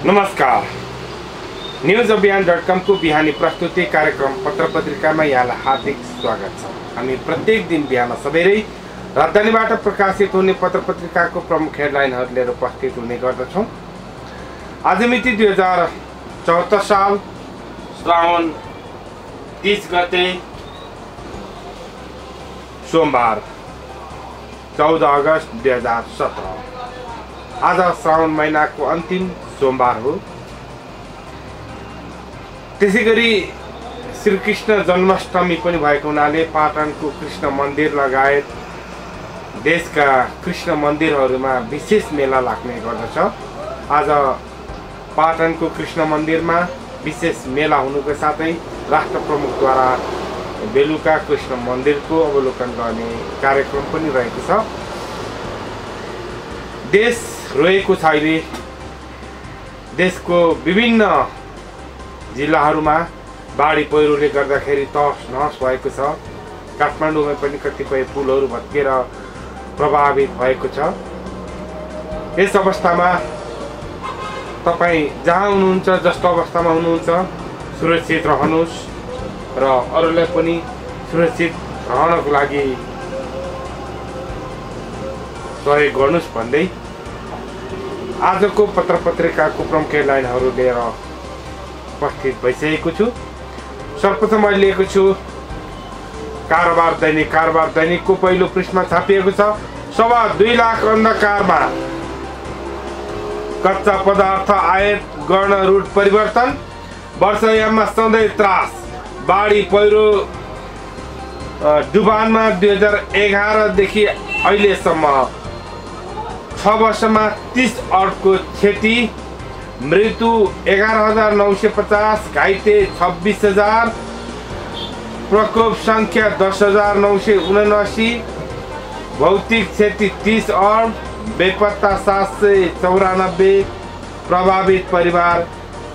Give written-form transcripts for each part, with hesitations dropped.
नमस्कार। न्यूज अभियान.com को बिहानी प्रस्तुति कार्यक्रम पत्र पत्रिकामा यहाँलाई हार्दिक स्वागत छ। हामी प्रत्येक दिन बिहान सबेरै राजधानीबाट प्रकाशित हुने पत्र पत्रिकाको प्रमुख हेडलाइनहरू लिएर उपस्थित हुने गर्दछौँ। आज मिति 2074 साल श्रावण 30 गते सोमबार 14 अगस्त 2017। आज श्रावण महिनाको अन्तिम सोमबार हो। त्यसैगरी श्रीकृष्ण जन्माष्टमी पनि भएको हुनाले पाटनको कृष्ण मन्दिर लगायत देशका कृष्ण मन्दिरहरूमा विशेष मेला लाग्ने गर्दछ। आज पाटनको कृष्ण मन्दिरमा विशेष मेला हुनुको साथै राष्ट्र प्रमुखद्वारा बेलुका कृष्ण मन्दिरको अवलोकन गर्ने कार्यक्रम पनि रहेको छ। देश रोएको छ। अहिले देशको विभिन्न जिल्लाहरूमा बाढी पहिरोले गर्दाखेरि तहस नहस भएको छ। काठमाडौँमा पनि कतिपय पुलहरू भत्केर प्रभावित भएको छ। यस अवस्थामा तपाईँ जहाँ हुनुहुन्छ, जस्तो अवस्थामा हुनुहुन्छ, सुरक्षित रहनुहोस् र अरूलाई पनि सुरक्षित रहनको लागि सहयोग गर्नुहोस् भन्दै आजको पत्र पत्रिकाको प्रमुख हेडलाइनहरू लिएर उपस्थित भइसकेको छु। सर्वप्रथम मैले लिएको छु कारोबार दैनिक। कारोबार दैनिकको पहिलो पृष्ठमा छापिएको छ 2.25 लाख अन्धकारमा कच्चा पदार्थ आयात गर्न रुट परिवर्तन। वर्षायाममा सधैँ त्रास। बाढी पहिरो डुबानमा 2011 देखि अहिलेसम्म 6 वर्षमा 30 अर्बको क्षति। मृत्यु 11,950, घाइते 26,000, प्रकोप संख्या 10,979, भौतिक क्षति 30 अर्ब, बेपत्ता 794, प्रभावित परिवार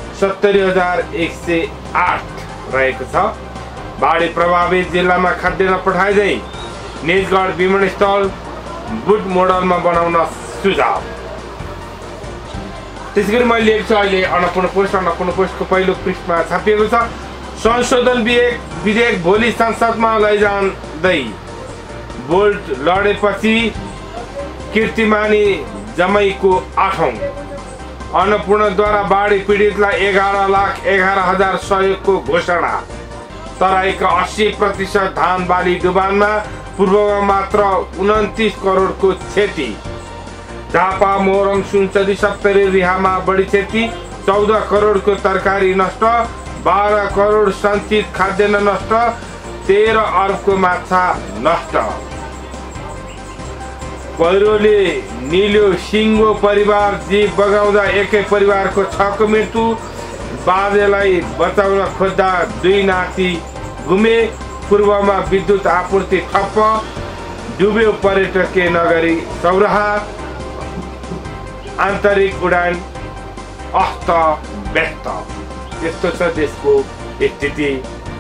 70,108 रहेको छ। बाढी प्रभावित जिल्लामा खाद्यान्न पठाइँदै निजगढ विमानस्थल बुट मोडलमा बनाउन सुझाव। त्यसैगरी मैले लिएको छु अहिले अन्नपूर्ण पोस्टको पहिलो पृष्ठमा छापिएको छ संशोधन विधेयक भोलि संसदमा लैजाँदै। बोल्ट लडेपछि कीर्तिमानी जमैको 8औं। अन्नपूर्णद्वारा बाढी पीडितलाई 11,11,000 सहयोगको घोषणा। तराईका 80% धान बाली डुबानमा, पूर्वमा मात्र 29 करोडको क्षति। झापा मोरङ सुनसरी सप्तरी रिहामा बढी क्षति। 14 करोडको तरकारी नष्ट, 12 करोड सञ्चित खाद्यान्न नष्ट, 13 अर्बको माछा नष्ट। पहिरोले निल्यो सिङ्गो परिवार, जीव बगाउँदा एकै परिवारको 6को मृत्यु। बाजेलाई बचाउन खोज्दा 2 नाति गुमे। पूर्वमा विद्युत आपूर्ति ठप्प, डुब्यो पर्यटकीय नगरी सौराहा। आन्तरिक उडान अस्त व्यस्त। यस्तो छ देशको स्थिति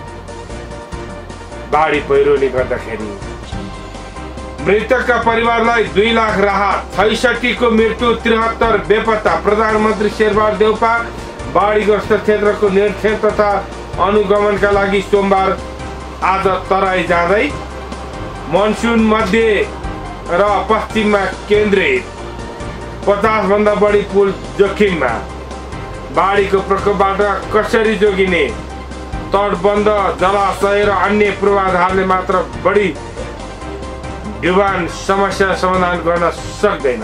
बाढी पहिरोले गर्दाखेरि। मृतकका परिवारलाई 2 लाख राहत। 66 को मृत्यु, 73 बेपत्ता। प्रधानमन्त्री शेरबहादुर देउपा बाढीग्रस्त क्षेत्रको निरीक्षण तथा अनुगमनका लागि सोमबार आज तराई जाँदै। मनसुन मध्य र पश्चिममा केन्द्रित। 50 भन्दा बढी पुल जोखिममा। बाढीको प्रकोपबाट कसरी जोगिने? तटबन्ध, जलाशय र अन्य पूर्वाधारले मात्र बढी डुबान समस्या समाधान गर्न सक्दैन।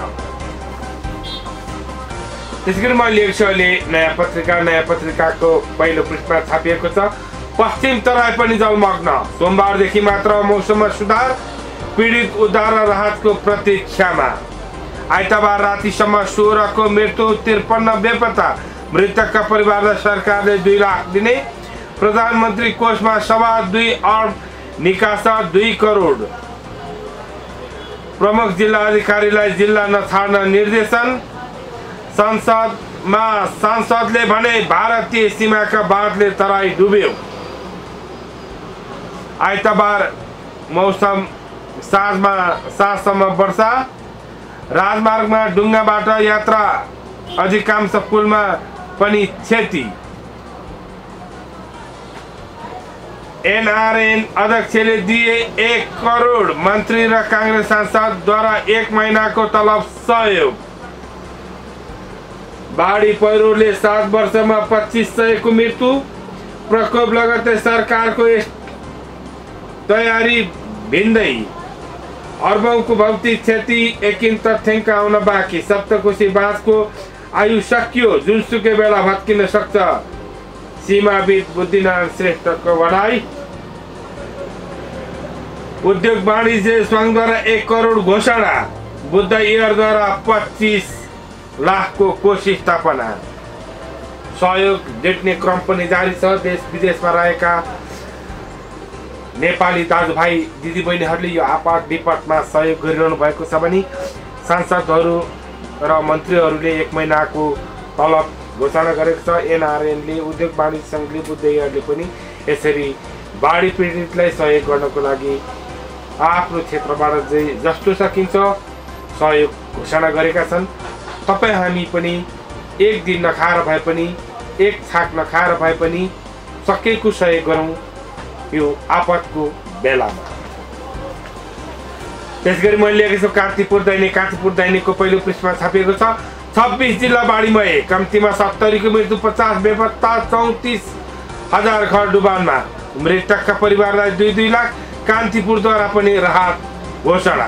त्यसैगरी मैले लिएको छु अहिले नयाँ पत्रिकाको पहिलो पृष्ठमा छापिएको छ पश्चिम तराई पनि जलमग्न। सोमबारदेखि मात्र मौसममा सुधार, पीडित उद्धार र राहतको प्रतीक्षामा। आइतबार रातिसम्म 16 को मृत्यु, 53 बेपत्ता। मृतकका परिवारलाई सरकारले 2 लाख दिने। प्रधानमन्त्री कोषमा 2.25 अर्ब, निकासा 2 करोड। प्रमुख जिल्ला अधिकारीलाई जिल्ला नछाड्न निर्देशन। सांसदले भने भारतीय सीमाका बाँधले तराई डुब्यो। आइतबार मौसम साँझसम्म वर्षा। राजमार्गमा डुङ्गाबाट यात्रा, अधिकांश पुलमा पनि क्षति। एनआरएन अध्यक्षले दिए 1 करोड मन्त्री र कांग्रेस सांसदद्वारा 1 महिनाको तलब सहयोग। बाढी पहिरोले 7 वर्षमा 2500 को मृत्यु। प्रकोप लगत्तै सरकारको तयारी भिन्दै। अर्बौंको भौतिक क्षति एकिन तथ्याङ्क आउन बाँकी। सप्तकोशी बाँधको आयु सकियो, जुनसुकै बेला भत्किन सक्छ। सीमाविद बुद्धिनारायण श्रेष्ठको भनाई। उद्योग वाणिज्य संघद्वारा 1 करोड घोषणा। बुद्ध एयरद्वारा 25 लाखको कोष स्थापना। सहयोग देख्ने क्रम पनि जारी छ। देश विदेशमा रहेका नेपाली दाजुभाइ दिदीबहिनीहरूले यो आपद विपदमा सहयोग गरिरहनु भएको छ भने सांसदहरू र मन्त्रीहरूले 1 महिनाको तलब घोषणा गरेको छ। एनआरएनले उद्योग वाणिज्य संघले बुद्ध एयरले पनि यसरी बाढी पीडितलाई सहयोग गर्नको लागि आफ्नो क्षेत्रबाट जस्तो सकिन्छ सहयोग घोषणा गरेका छन्। तपाईँ हामी पनि एक दिन नखाएर भए पनि, एक छाक नखाएर भए पनि सकेको सहयोग गरौँ यो आपतको बेलामा। त्यसगरी मैले लेखेको छु कान्तिपुर दैनिक। कान्तिपुर दैनिकको पहिलो पृष्ठमा छापिएको छ 26 जिल्ला बाढीमय, कम्तीमा 70 को मृत्यु, 50 बेपत्ता, 34,000 घर डुबानमा। मृतकका परिवारलाई 2-2 लाख। कान्तिपुरद्वारा पनि राहत घोषणा।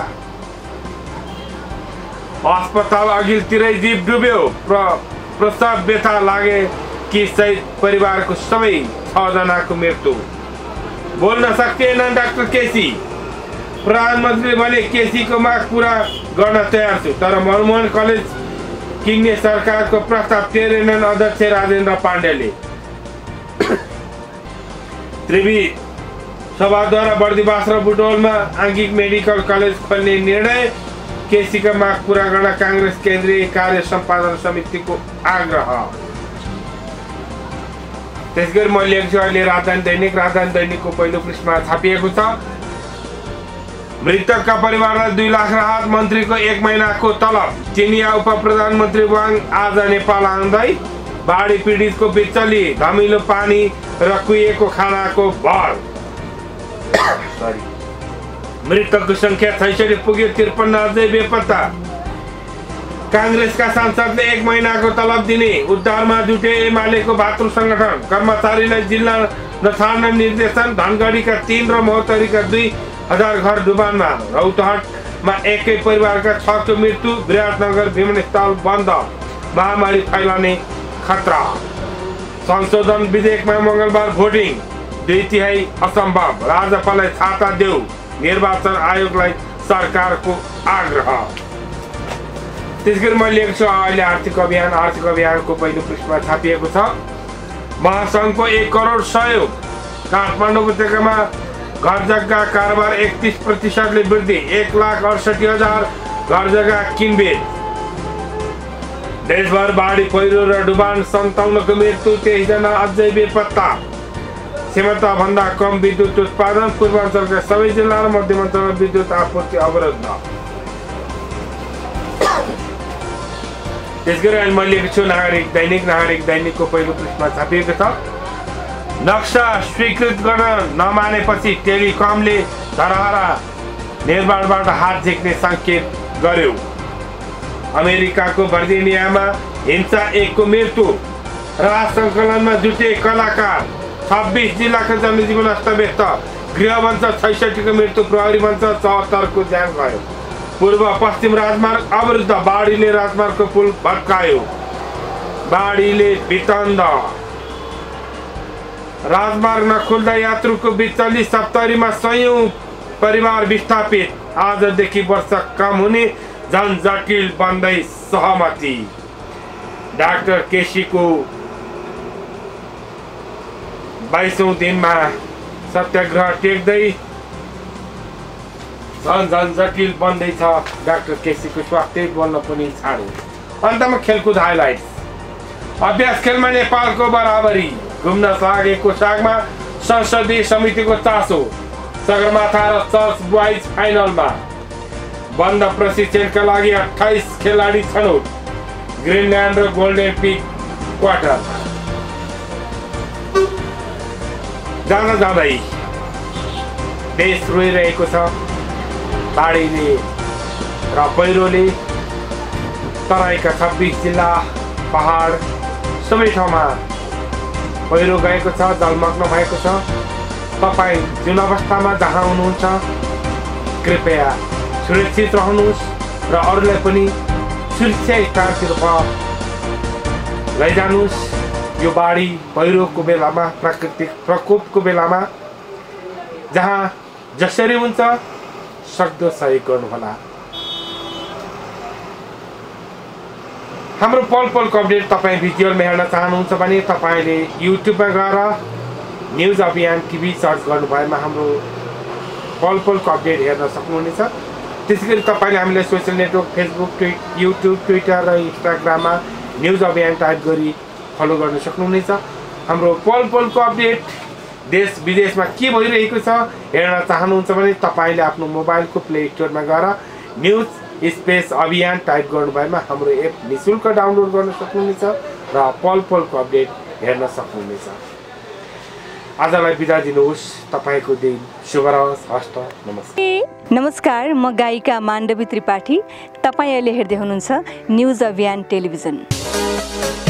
अस्पताल अघिल्तिरै जीव डुब्यो। प्रसव व्यथा लागे कि सहित परिवारको सबै 6 जनाको मृत्यु। बोल्न सक्दैन डाक्टर केसी। प्रधानमन्त्रीले भने केसीको माग पूरा गर्न तयार छु, तर मनमोहन कलेज किन्ने सरकारको प्रस्ताव टेरेनन् अध्यक्ष राजेन्द्र पाण्डेले। त्रिवी सभाद्वारा बर्दिवास र बुटवलमा आंगिक मेडिकल कलेज खोल्ने निर्णय। केसीका माग पूरा गर्न कांग्रेस केन्द्रीय कार्य सम्पादन समितिको आग्रह। त्यसगरी मैले लेखेको छु अहिले राजधानी दैनिक। राजधानी दैनिकको पहिलो पृष्ठमा छापिएको छ मृतकका परिवारलाई 2 लाख राहत, मन्त्रीको 1 महिनाको तलब। चिनिया उप प्रधानमन्त्री वाङ आज नेपाल आउँदै। बाढी पीडितको बिचली, धमिलो पानी र कुहिएको खानाको भर। मृतकको संख्या 66 पुग्यो, 53 अझै बेपत्ता। कांग्रेसका सांसदले 1 महिनाको तलब दिने उद्धारमा जुटे एमालेको भातृ संगठन। कर्मचारीलाई जिल्ला नछाड्न निर्देशन। धनगढीका 3 र महोत्तरीका 2,000 घर डुबानमा। रौतहटमा एकै परिवारका 6 को मृत्यु। विराटनगर विमानस्थल बन्द, महामारी फैलाने खतरा। संशोधन विधेयकमा मंगलबार भोटिङ, 2/3 असम्भव। राज्यपाललाई छाता देऊ, निर्वाचन आयोगलाई सरकारको आग्रह। त्यसगरी मैले लेखेको छु अहिले आर्थिक अभियान। आर्थिक अभियानको पहिलो पृष्ठमा छापिएको छ महासङ्घको 1 करोड सहयोग। काठमाडौँ उपत्यकामा घर जग्गा कारोबार 31% वृद्धि। 1,68,000 घर जग्गा किनबेच। देशभर बाढी पहिरो र डुबान, 57 को मृत्यु, 23 जना अझै बेपत्ता। क्षमता भन्दा कम विद्युत उत्पादन। पूर्वाञ्चलका सबै जिल्ला र मध्यमाञ्चलमा विद्युत आपूर्ति अवरुद्ध। त्यसगरी अहिले मैले लेखेको छु नागरिक दैनिक। नागरिक दैनिकको पहिलो पृष्ठमा छापिएको छ नक्सा स्वीकृत गर्न नमानेपछि टेलिकमले धरहरा निर्माणबाट हात झिक्ने संकेत गर्यो। अमेरिकाको भर्जिनियामा हिंसा 1 को मृत्यु। राहत सङ्कलनमा जुटे कलाकार। 26 जिल्लाका जनजीवन अस्तव्यस्त। गृह भन्छ 66 को मृत्यु। प्रहरी भन्छ 74 को ज्यान गयो। पूर्व पश्चिम राजमार्ग अवरुद्ध। बाढीले राजमार्गको पुल भत्कायो। बाढीले वितन्द। राजमार्ग नखुल्दा यात्रुको बिचली। सप्तरीमा 100 परिवार विस्थापित। आजदेखि वर्ष कम हुने जनजटिल बन्दै सहमति। डाक्टर केसीको 22औं दिनमा सत्याग्रह टेक्दै झन जटिल बन्दैछ डाक्टर केसीको स्वास्थ्य। बोल्न पनि छाड्यो। अन्तमा खेलकुद हाइलाइट्स। अभ्यास खेलमा नेपालको बराबरी। घुम्न लागेको सागमा संसदीय समितिको चासो। सगरमाथा र चर्च बोइज फाइनलमा। बन्द प्रशिक्षणका लागि 28 खेलाडी छनौट। ग्रिनल्यान्ड र गोल्डन पिक क्वार्टरमा जाँदै देश रोइरहेको छ बाढीले र पहिरोले। तराईका 26 जिल्ला पहाड सबै ठाउँमा पहिरो गएको छ, जलमग्न भएको छ। तपाईँ जुन अवस्थामा जहाँ हुनुहुन्छ कृपया सुरक्षित रहनुहोस् र अरूलाई पनि सुरक्षा स्थानतिर लैजानुहोस्। यो बाढी पहिरोको बेलामा, प्राकृतिक प्रकोपको बेलामा जहाँ जसरी हुन्छ सक्दो सहयोग गर्नुहोला। हाम्रो पल पलको अपडेट तपाईँ भिजुअलमा हेर्न चाहनुहुन्छ भने तपाईँले युट्युबमा गएर न्युज अभियान टिभी सर्च गर्नुभएमा हाम्रो पल पलको अपडेट हेर्न सक्नुहुनेछ। त्यसैगरी तपाईँले हामीलाई social network Facebook, YouTube, Twitter र इन्स्टाग्राममा न्युज अभियान टाइप गरी फलो गर्न सक्नुहुनेछ। हाम्रो पल पलको अपडेट देश विदेशमा के भइरहेको छ हेर्न चाहनुहुन्छ भने तपाईँले आफ्नो मोबाइलको प्ले स्टोरमा गएर न्युज स्पेस अभियान टाइप गर्नुभएमा हाम्रो एप निःशुल्क डाउनलोड गर्न सक्नुहुनेछ र पल पलको अपडेट हेर्न सक्नुहुनेछ। आजलाई बिदा दिनुहोस्। तपाईँको दिन शुभ रहोस्। हस्त नमस्कार। नमस्कार, म गायिका माण्डवी त्रिपाठी। तपाईँ अहिले हेर्दै हुनुहुन्छ न्युज अभियान टेलिभिजन।